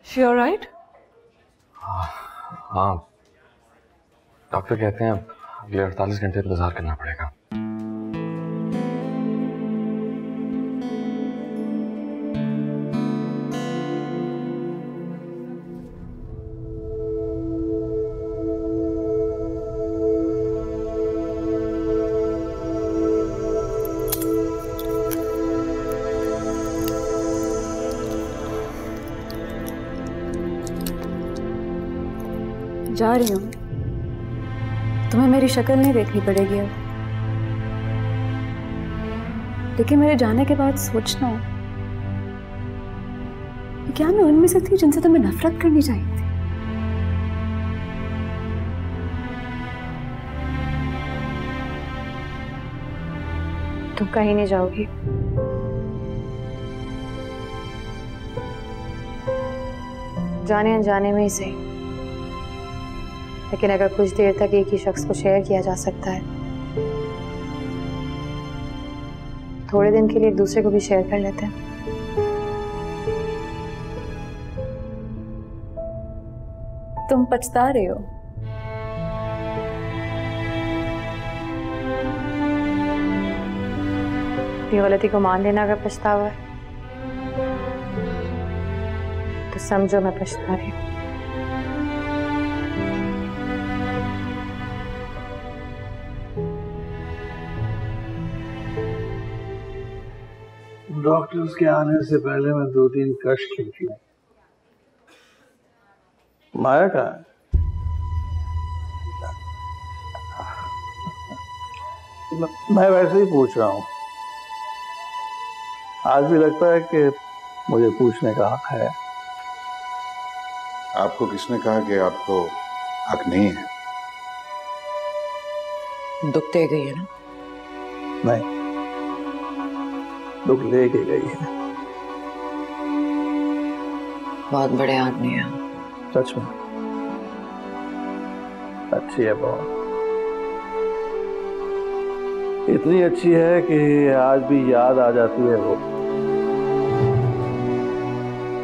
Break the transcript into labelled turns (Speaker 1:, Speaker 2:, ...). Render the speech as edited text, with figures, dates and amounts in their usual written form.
Speaker 1: She all right?
Speaker 2: हाँ, doctor कहते हैं अगले 48 घंटे इंतजार करना पड़ेगा।
Speaker 3: जा रही हूँ, तुम्हें मेरी शक्ल नहीं देखनी पड़ेगी अब, लेकिन मेरे जाने के बाद सोचना क्या मैं उनमें से थी जिनसे तुम्हें नफरत करनी चाहिए थी। तुम कहीं नहीं जाओगी। जाने अनजाने में ही सही, लेकिन अगर कुछ देर तक एक ही शख्स को शेयर किया जा सकता है, थोड़े दिन के लिए एक दूसरे को भी शेयर कर लेते हैं। तुम पछता रहे हो। अपनी गलती को मान लेना अगर पछतावा है तो समझो मैं पछता रही हूँ।
Speaker 4: डॉक्टर्स के आने से पहले मैं 2-3 कष्ट लिखी। माया कहाँ है? मैं वैसे ही पूछ रहा हूँ। आज भी लगता है कि मुझे पूछने का हक है।
Speaker 5: आपको किसने कहा कि आपको हक नहीं है?
Speaker 1: दुख दे गई है ना?
Speaker 4: नहीं, दुख लेके गई है।
Speaker 1: बहुत बड़े आदमी हैं।
Speaker 4: सच में अच्छी है बहुत। इतनी अच्छी है कि आज भी याद आ जाती है वो।